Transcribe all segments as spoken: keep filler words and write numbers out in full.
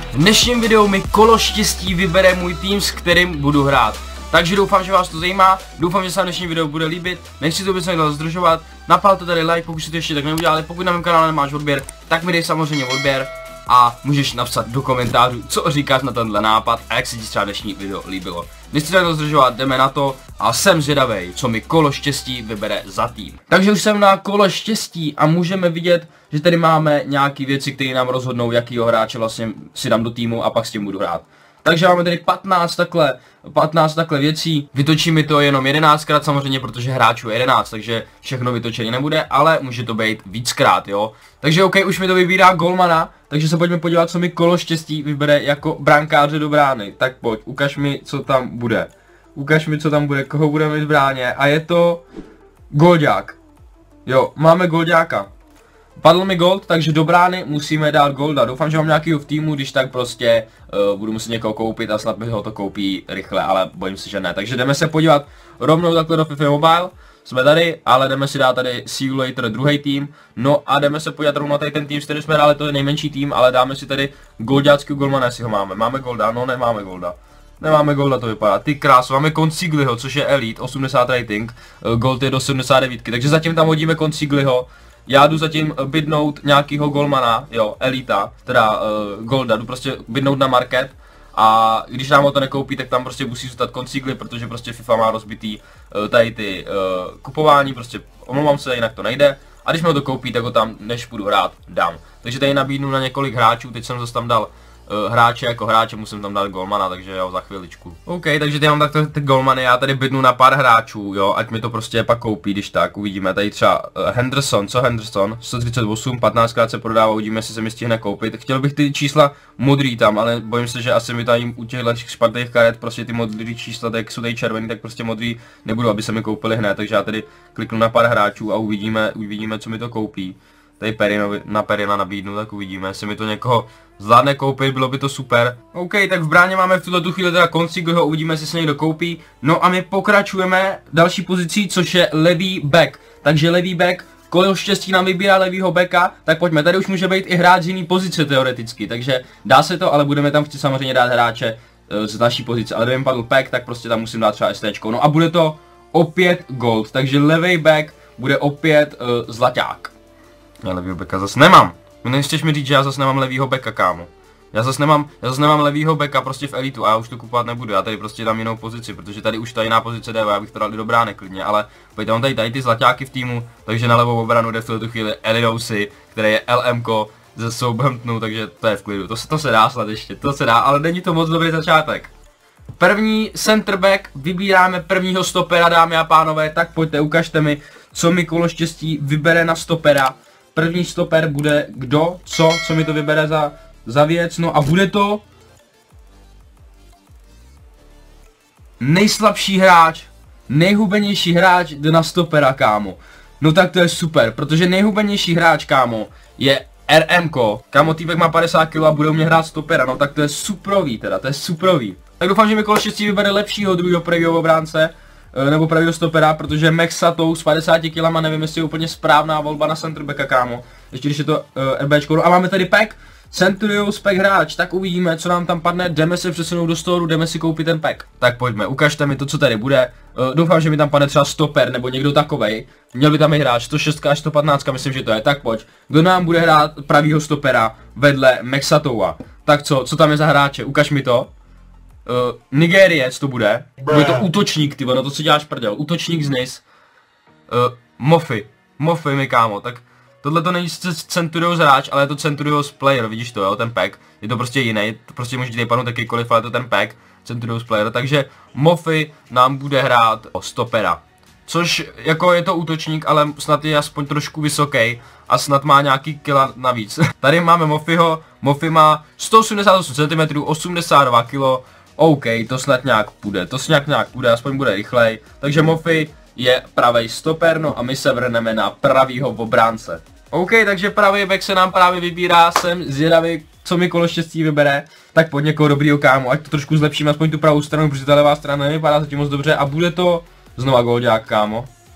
V dnešním videu mi kolo štěstí vybere můj tým, s kterým budu hrát. Takže doufám, že vás to zajímá, doufám, že se vám dnešní video bude líbit, nechci to vůbec nedal zdržovat, napál to tady like, pokud si to ještě tak neudělali, pokud na mém kanále nemáš odběr, tak mi dej samozřejmě odběr a můžeš napsat do komentářů, co říkáš na tenhle nápad a jak se ti třeba dnešní video líbilo. Nechci to zdržovat, jdeme na to a jsem zvědavej, co mi kolo štěstí vybere za tým. Takže už jsem na kolo štěstí a můžeme vidět, že tady máme nějaké věci, které nám rozhodnou, jakýho hráče vlastně si dám do týmu a pak s tím budu hrát. Takže máme tady patnáct takhle, patnáct takhle věcí, vytočí mi to jenom jedenáctkrát samozřejmě, protože hráčů je jedenáct, takže všechno vytočený nebude, ale může to být víckrát, jo. Takže ok, už mi to vybírá golmana, takže se pojďme podívat, co mi kolo štěstí vybere jako brankáře do brány. Tak pojď, ukaž mi, co tam bude. Ukaž mi, co tam bude, koho budeme mít v bráně a je to Goldák. Jo, máme Goldáka. Padl mi gold, takže do brány musíme dát golda. Doufám, že mám nějakýho v týmu, když tak prostě uh, budu muset někoho koupit a snad mi ho to koupí rychle, ale bojím se, že ne. Takže jdeme se podívat rovnou takhle do FIFA Mobile. Jsme tady, ale jdeme si dát tady Simulator druhý tým. No a jdeme se podívat rovnou na tady ten tým, s kterým jsme dali, to je nejmenší tým, ale dáme si tady goldáckého golmana, jestli ho máme. Máme golda? No, nemáme golda. Nemáme golda, to vypadá. Ty krás, máme Consigliho, což je Elite, osmdesát rating. Uh, gold je do sedmdesát devět, takže zatím tam hodíme Consigliho. Já jdu zatím bydnout nějakýho golmana, jo, Elita, teda uh, Golda, jdu prostě bydnout na market a když nám ho to nekoupí, tak tam prostě musí zůstat Consigli, protože prostě FIFA má rozbitý uh, tady ty uh, kupování, prostě omlouvám se, jinak to nejde. A když mi ho to koupí, tak ho tam, než půjdu hrát, dám. Takže tady nabídnu na několik hráčů, teď jsem zase tam dal uh, hráče jako hráče, musím tam dát golmana, takže jo, za chviličku. OK, takže tady mám takto ty golmany, já tady bydnu na pár hráčů, jo, ať mi to prostě pak koupí, když tak, uvidíme. Tady třeba uh, Henderson, co Henderson, sto třicet osm, patnáctkrát se prodává, uvidíme, jestli se mi stihne koupit. Chtěl bych ty čísla modrý tam, ale bojím se, že asi mi tady u těchto špatných karet prostě ty modrý čísla, tak jsou tady červený, tak prostě modrý nebudou, aby se mi koupili hned, takže já tady kliknu na pár hráčů a uvidíme, uvidíme, co mi to koupí. Tady Perinovi, na Perina nabídnu, tak uvidíme, jestli mi to někoho zvládne koupit, bylo by to super. OK, tak v bráně máme v tuhle tu chvíli teda Consigliho, uvidíme, jestli se někdo koupí. No a my pokračujeme další pozicí, což je levý back. Takže levý back, kolo štěstí nám vybírá levýho backa, tak pojďme, tady už může být i hráč z jiný pozice teoreticky, takže dá se to, ale budeme tam chtít samozřejmě dát hráče uh, z naší pozice, ale kdyby mi padl pack, tak prostě tam musím dát třeba STčko. No a bude to opět gold, takže levý back bude opět uh, zlaťák. Já levýho backa zase nemám. Nechceš mi říct, že já zase nemám levýho backa, kámo. Já zase nemám, já zase nemám levýho backa prostě v elitu a já už to kupovat nebudu, já tady prostě dám jinou pozici, protože tady už ta jiná pozice jde, já bych to dal i do brány klidně, ale pojďte, mám tady, tady ty zlaťáky v týmu, takže na levou obranu jde v tuto chvíli Elidousy, které je L M ko ze Southamptonu, takže to je v klidu, to, to se dá snad ještě, to se dá, ale není to moc dobrý začátek. První center back, vybíráme prvního stopera, dámy a pánové, tak pojďte, ukažte mi, co mi kolo štěstí vybere na stopera. První stoper bude kdo, co, co mi to vybere za, za věc, no a bude to nejslabší hráč, nejhubenější hráč jde na stopera, kámo. No tak to je super, protože nejhubenější hráč, kámo, je R M ko. Kámo, týpek má padesát kilogramů a bude u mě hrát stopera, no tak to je suprový teda, to je suprový. Tak doufám, že mi kolo štěstí vybere lepšího druhého pravýho obránce. Nebo pravýho stopera, protože Mexatou s padesáti kilama, nevím, jestli je úplně správná volba na centerbacka, kámo. Ještě když je to uh, RBčko, no a máme tady pack, Centurious pack hráč, tak uvidíme, co nám tam padne, jdeme se přesunout do storu, jdeme si koupit ten pack. Tak pojďme, ukažte mi to, co tady bude, uh, doufám, že mi tam padne třeba stoper, nebo někdo takovej, měl by tam i hráč, sto šest až sto patnáct, myslím, že to je, tak pojď. Kdo nám bude hrát pravýho stopera vedle Mexatoua? Tak co, co tam je za hráče, ukaž mi to. Uh, Nigériec to bude, bude to útočník, ty no to co děláš prdel, útočník z N I S. Uh, Mofi, Mofi mi kámo, tak tohle to není Centurious hráč, ale je to Centurious player, vidíš to jo, ten pack, je to prostě jiný, to prostě může tady padnout jakýkoliv, ale je to ten pack, Centurious player, takže Mofi nám bude hrát o stopera. Což jako je to útočník, ale snad je aspoň trošku vysoký a snad má nějaký kila navíc. Tady máme Mofiho, Mofi má sto osmdesát osm centimetrů, osmdesát dva kilogramů. OK, to snad nějak půjde, to snad nějak půjde, aspoň bude rychlej. Takže Mofi je pravej stoper, no a my se vrhneme na pravýho obránce. OK, takže pravý back se nám právě vybírá, jsem zvědavý, co mi kolo štěstí vybere. Tak pojď někoho dobrýho, kámo, ať to trošku zlepšíme, aspoň tu pravou stranu, protože ta levá strana nevypadá zatím moc dobře a bude to znova Goldák, kámo.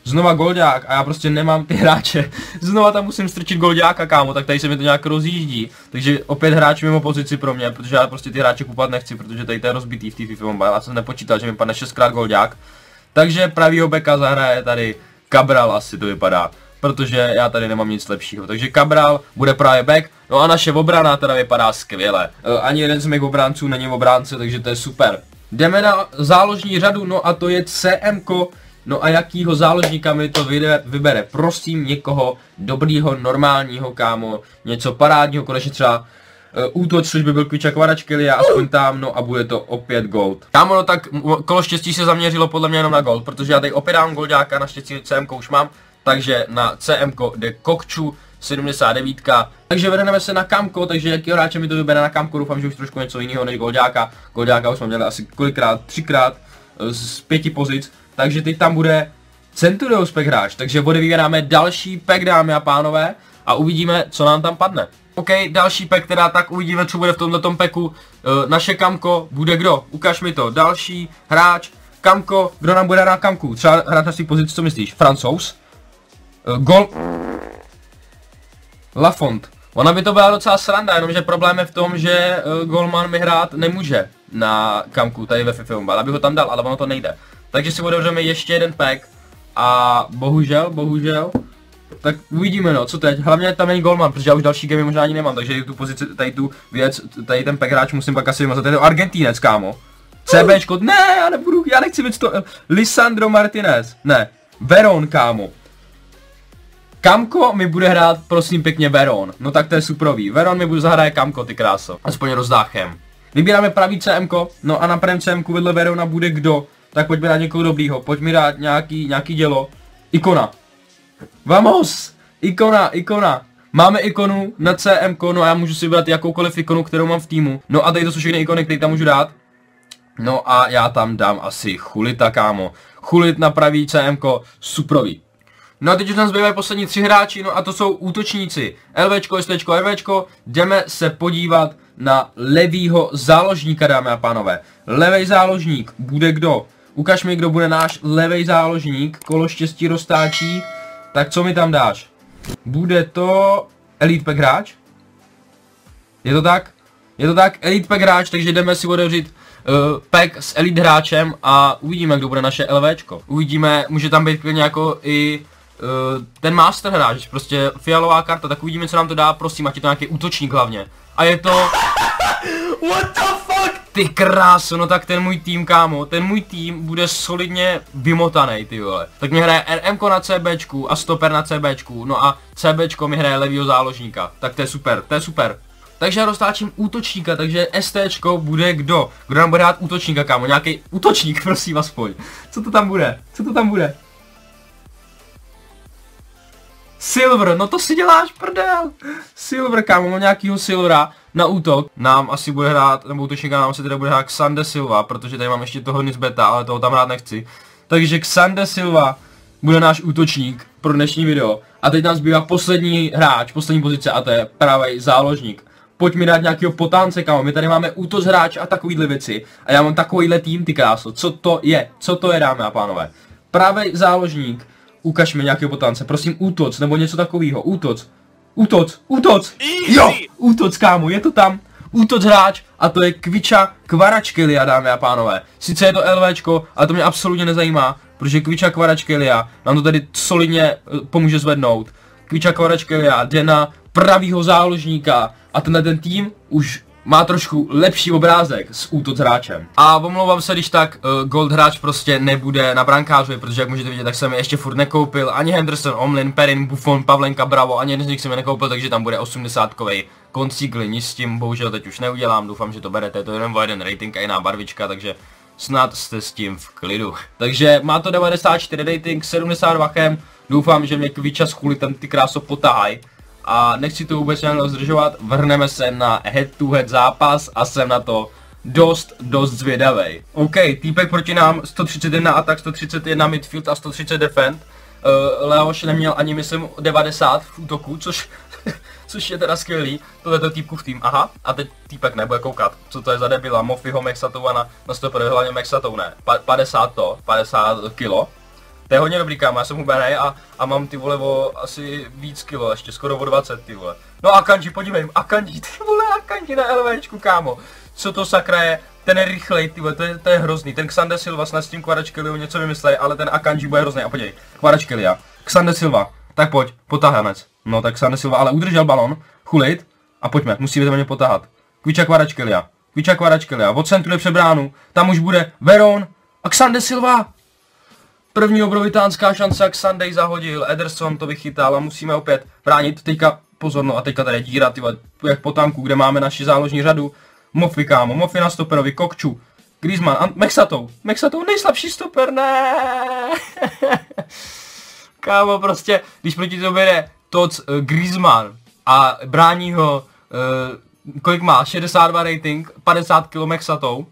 znova goldák a já prostě nemám ty hráče. Znova tam musím strčit goldáka, kámo, tak tady se mi to nějak rozjíždí. Takže opět hráč mimo pozici pro mě, protože já prostě ty hráče kupovat nechci, protože tady to je rozbitý v té FIFA Mobile. Já jsem nepočítal, že mi padne šestkrát goldák. Takže pravýho beka zahraje tady Cabral, asi to vypadá. Protože já tady nemám nic lepšího. Takže Cabral bude právě back. No a naše obrana teda vypadá skvěle. E, ani jeden z mých obránců není v obránce, takže to je super. Jdeme na záložní řadu, no a to je C M ko. No a jakýho záložníka mi to vybere? Prosím někoho dobrýho, normálního, kámo. Něco parádního, konečně třeba uh, útoč, což by byl Kviča Kvaratskhelia, aspoň tam, no a bude to opět gold. Kámo, no tak kolo štěstí se zaměřilo podle mě jenom na gold, protože já tady opět dám goldáka, naštěstí C M ko už mám. Takže na C M ko jde Kokču, sedmdesát devět. Takže vedeme se na Kamko, takže jaký hráče mi to vybere na Kamko, doufám, že už trošku něco jiného než goldáka. Goldáka už jsme měli asi kolikrát, třikrát z pěti pozic. Takže teď tam bude Centurion spek hráč, takže odebíráme další pack, dámy a pánové, a uvidíme, co nám tam padne. OK, další pack, teda tak uvidíme, co bude v tomto packu. E, naše Kamko bude kdo? Ukaž mi to. Další hráč, Kamko, kdo nám bude na Kamku? Třeba hrát na svých pozici, co myslíš? Francouz? E, gol... Lafont. Ona by to byla docela sranda, jenomže problém je v tom, že uh, Golman mi hrát nemůže na Kamku, tady ve FIFA Mobile, aby ho tam dal, ale ono to nejde. Takže si otevřeme ještě jeden pack a bohužel, bohužel, tak uvidíme no, co teď, hlavně tam není Golman, protože já už další game možná ani nemám, takže tu pozici, tady tu věc, tady ten pack hráč musím pak asi vymazat, to je to Argentínec, kámo. CBčko, ne, já nebudu, já nechci víc to, Lisandro Martinez, ne, Veron, kámo. Kamko mi bude hrát, prosím pěkně, Veron. No tak to je suprový. Veron mi bude zahraje Kamko, ty kráso. Aspoň rozdáchem. Vybíráme pravý C M ko, no a na pravém C M ku vedle Verona bude kdo? Tak pojďme dát někoho dobrýho, pojďme dát nějaký, nějaký dělo. Ikona. Vamos! Ikona, ikona. Máme ikonu na C M ko, no a já můžu si vybrat jakoukoliv ikonu, kterou mám v týmu. No a tady to jsou všechny ikony, které tam můžu dát. No a já tam dám asi Chulita, kámo. Chulit na pravý C M ko, suprový. No a teď už nám zbývají poslední tři hráči, no a to jsou útočníci. LVčko, STčko, RVčko. Jdeme se podívat na levýho záložníka, dámy a pánové. Levej záložník bude kdo? Ukaž mi, kdo bude náš levej záložník. Kolo štěstí roztáčí. Tak co mi tam dáš? Bude to Elite Pack hráč? Je to tak? Je to tak, Elite Pack hráč, takže jdeme si otevřít uh, pack s Elite hráčem a uvidíme, kdo bude naše LVčko. Uvidíme, může tam být klidně jako i Uh, ten master hráč, prostě fialová karta, tak uvidíme, co nám to dá, prosím, ať je to nějaký útočník hlavně. A je to... What the fuck? Ty kráso, no tak ten můj tým, kámo, ten můj tým bude solidně vymotaný, ty vole. Tak mi hraje R M ko na CBčku a stoper na CBčku, no a CBčko mi hraje levýho záložníka, tak to je super, to je super. Takže já roztáčím útočníka, takže STčko bude kdo? Kdo nám bude dát útočníka, kámo, nějaký útočník, prosím, aspoň. Co to tam bude? Co to tam bude? Silver, no to si děláš prdel. Silver, kámo, mám nějakýho Silvera na útok. Nám asi bude hrát, nebo útočníka nám asi teda bude hrát Xande Silva, protože tady mám ještě toho Nisbeta, ale toho tam hrát nechci. Takže Xande Silva bude náš útočník pro dnešní video. A teď nám zbývá poslední hráč, poslední pozice, a to je pravý záložník. Pojď mi dát nějakého potánce, kámo, my tady máme útoč hráč a takovýhle věci. A já mám takovýhle tým, ty kráso, co to je, co to je, dámy a pánové. Pravý záložník. Ukaž mi nějakého potánce, prosím, útoc, nebo něco takového, útoc, útoc, útoc, jo, útoc, kámo, je to tam, útoc hráč, a to je Kviča Kvaratskhelia, dámy a pánové. Sice je to LVčko, ale to mě absolutně nezajímá, protože Kviča Kvaratskhelia nám to tady solidně pomůže zvednout. Kviča Kvaratskhelia jde na pravýho záložníka a tenhle ten tým už má trošku lepší obrázek s útoc hráčem. A omlouvám se, když tak uh, gold hráč prostě nebude na brankářovi, protože jak můžete vidět, tak jsem je ještě furt nekoupil. Ani Henderson, Omlin, Perin, Buffon, Pavlenka, Bravo, ani jeden z nich jsem je nekoupil, takže tam bude osmdesátkovej koncíkl, nic s tím bohužel teď už neudělám, doufám, že to berete, to je jenom o jeden rating a jiná barvička, takže snad jste s tím v klidu. Takže má to devadesát čtyři rating, sedmdesát dva chem, doufám, že mě Kviča s Chulitem ty kráso potahaj. A nechci to vůbec nějak zdržovat, vrhneme se na head to head zápas a jsem na to dost, dost zvědavej. OK, týpek proti nám, sto třicet jedna atak, sto třicet jedna midfield a sto třicet defend. Uh, Leoš neměl ani, myslím, devadesát v útoku, což, což je teda skvělý. Tohle je týpku v tým, aha, a teď týpek nebude koukat, co to je za debila, Mofiho Mexatouna na sto hlavně Mexatou ne, pa, padesát to, padesát kilo. To je hodně dobrý, kámo, já jsem hubenej a, a mám ty vole o asi víc kilo, ještě skoro o dvacet, ty vole. No Akanji, podívej, Akanji, ty vole, Akanji na LVčku, kámo. Co to sakra je, ten je rychlej, ty vole, to je, to je hrozný. Ten Xande Silva snad s tím Kvaratskhelia něco vymyslej, ale ten Akanji bude hrozný. A podívej, Kvaratskhelia, Xande Silva, tak pojď, potahanec. No tak Xande Silva, ale udržel balon, chulit a pojďme, musíme mě potahat. Kviča Kvaratskhelia, Kviča Kvaratskhelia, od centru před bránu, tam už bude Veron a Xande Silva. První obrovitánská šance, jak Sunday zahodil, Ederson to vychytal a musíme opět bránit. Teďka pozor, no a teďka tady je díra, tyhle, jak po tanku, kde máme naši záložní řadu. Mofi, kámo, Mofi na stoperovi, Kokču, Griezmann, Ant Mexatou, Mexatou nejslabší stoper, ne. Kámo, prostě, když proti tobě jde Tots uh, Griezmann a brání ho, uh, kolik má, šedesát dva rating, padesát kilo Mexatou,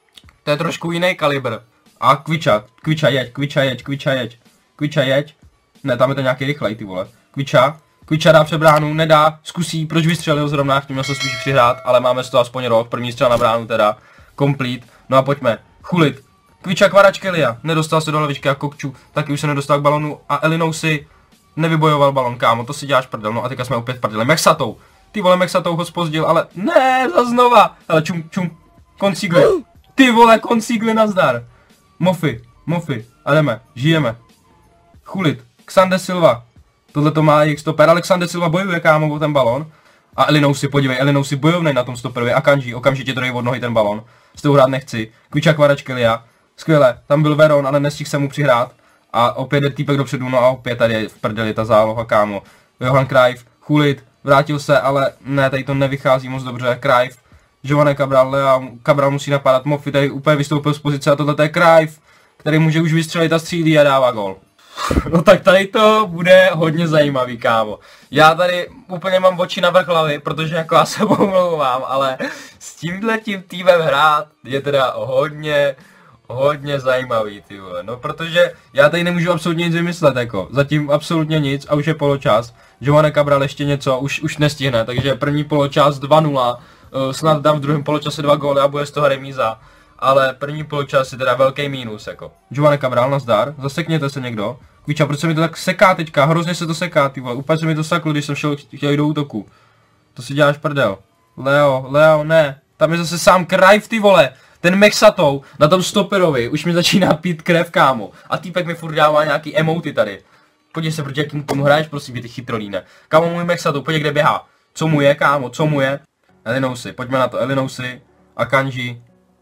to je trošku jiný kalibr. A Kviča, Kviča jeď, Kviča jeď, Kviča jeď, Kviča jeď. Ne, tam je to nějaký rychlej, ty vole. Kviča, Kviča dá před bránu, nedá, zkusí, proč vystřelil zrovna, chtěl se spíš přihrát, ale máme z toho aspoň rok, první střel na bránu teda, complete. No a pojďme, chulit. Kviča Kvaratskhelia, nedostal se do levičky a Kokču, taky už se nedostal k balonu a Elinou si nevybojoval balon, kámo, to si děláš prdel, no a teďka jsme opět prdeli. Mexatou, ty vole, Mexatou ho spozdil, ale ne, za znova, ale čum, čum, Consigley, ty vole, Consigley, nazdar. Mofi, Mofi, a jdeme, žijeme. Chulit, Xande Silva, tohle to má jejich stoper, ale Xande Silva bojuje, kámo, o ten balon. A Elinou si, podívej, Elinou si bojovnej na tom stoperovi, Akanji, okamžitě to dej od nohy ten balon. S tou hrát nechci, Kviča Kvaratskhelia, skvěle, tam byl Veron, ale nestihl se mu přihrát. A opět je týpek dopředu, no a opět tady je v prdeli ta záloha, kámo. Johan Cruyff, chulit, vrátil se, ale ne, tady to nevychází moc dobře, Cruyff. Giovanni Cabral, Lea, Cabral musí napadat, Mofi tady úplně vystoupil z pozice a tohle je Cruyff, který může už vystřelit a střílí a dává gol. No tak tady to bude hodně zajímavý, kámo. Já tady úplně mám oči na vrch hlavy, protože jako já se omlouvám, ale s tímhle tím týmem hrát je teda hodně, hodně zajímavý, ty vole. No protože já tady nemůžu absolutně nic vymyslet, jako. Zatím absolutně nic a už je poločas. Giovanni Cabral ještě něco, už, už nestihne, takže první poločas dva nula. Uh, snad dám v druhém poločase dva góly a bude z toho remíza. Ale první poločas je teda velký mínus, jako. Giovanni Cabral, nazdar, zasekněte se někdo. Kviča, proč se mi to tak seká teďka, hrozně se to seká, ty vole, úplně se mi to saklo, když jsem šel, chtěl jít do útoku. To si děláš prdel. Leo, Leo, ne, tam je zase sám Cruyff, ty vole. Ten Mexatou na tom stoperovi, už mi začíná pít krev, kámo. A týpek mi furt dává nějaký emoty tady. Podívej se, proti jakým tomu hraješ, prosím, ty chytrolíne. Kámo, můj Mexatou, podívej, kde běhá. Co mu je, kámo, co mu je? Elinou pojďme na to, Elinou Akanji,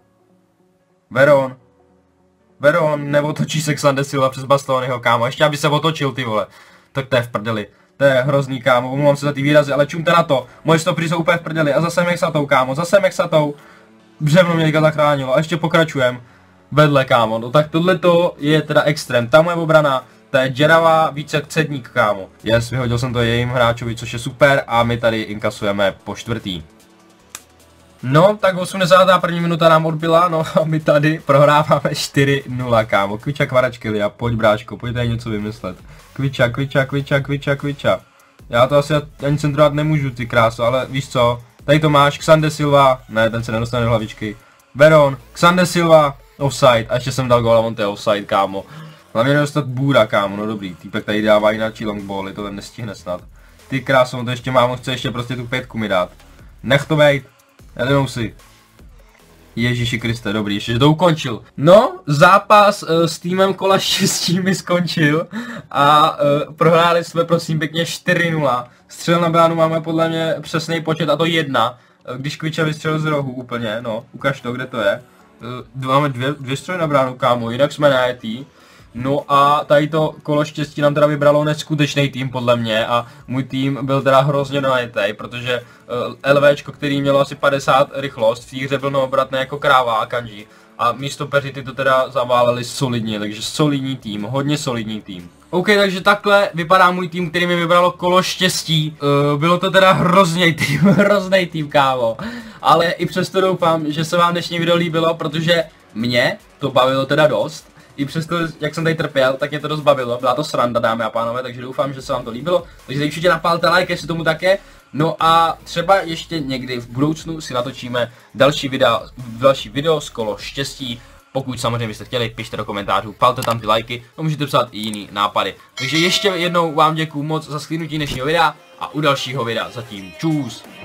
Veron, Veron, neotočí se Xande Silva přes Bastoniho, kámo, ještě aby se otočil, ty vole, tak to je v prdeli, to je hrozný, kámo, omlouvám se za ty výrazy, ale čumte na to, moje stopry jsou úplně v prdeli a zase Mexatou, kámo, zase Mexatou, břevno mě teďka zachránilo a ještě pokračujem, vedle, kámo, no tak tohleto je teda extrém, ta moje obrana, to je děravá více jak cedník, kámo, yes, vyhodil jsem to jejím hráčovi, což je super a my tady inkasujeme po čtvrtý. No, tak osmdesátá první minuta nám odbyla, no a my tady prohráváme čtyři nula, kámo. Kviča Kvaratskhelia, pojď bráško, pojď tady něco vymyslet. Kviča, Kviča, Kviča, Kviča, Kviča. Já to asi ani centrovat nemůžu, ty kráso, ale víš co? Tady to máš, Xande Silva, ne, ten se nedostane do hlavičky. Veron, Xande Silva, offside, a ještě jsem dal gól a on to je offside, kámo. Hlavně nedostat Bůra, kámo, no dobrý, týpek tady dává jináčí longbally, to ten nestihne snad. Ty kráso, on to ještě má, on chce ještě prostě tu pětku mi dát. Nech to bejt. Elinou si. Ježíši Kriste, dobrý, ještě to ukončil. No, zápas uh, s týmem kola štěstí mi skončil a uh, prohráli jsme prosím pěkně čtyři nula. Střel na bránu máme podle mě přesný počet a to jedna. Uh, když Kviča vystřelil z rohu úplně, no, ukaž to, kde to je. Uh, máme dvě, dvě střely na bránu, kámo, jinak jsme najetý. No a tady to kolo štěstí nám teda vybralo neskutečný tým podle mě a můj tým byl teda hrozně najetej, protože uh, LVčko, který mělo asi padesát rychlost, v té hře byl neobratný jako kráva a Akanji a místo peři ty to teda zaváleli solidně, takže solidní tým, hodně solidní tým. OK, takže takhle vypadá můj tým, který mi vybralo kolo štěstí. Uh, bylo to teda hrozný tým, hrozný tým, kámo. Ale i přesto doufám, že se vám dnešní video líbilo, protože mě to bavilo teda dost. I přesto, jak jsem tady trpěl, tak mě to dost bavilo, byla to sranda, dámy a pánové, takže doufám, že se vám to líbilo. Takže určitě napálte like, jestli tomu tak je. No a třeba ještě někdy v budoucnu si natočíme další video, další video z kolo štěstí Pokud samozřejmě byste chtěli, pište do komentářů, palte tam ty lajky, a můžete psát i jiný nápady. Takže ještě jednou vám děkuju moc za shlédnutí dnešního videa a u dalšího videa zatím čus.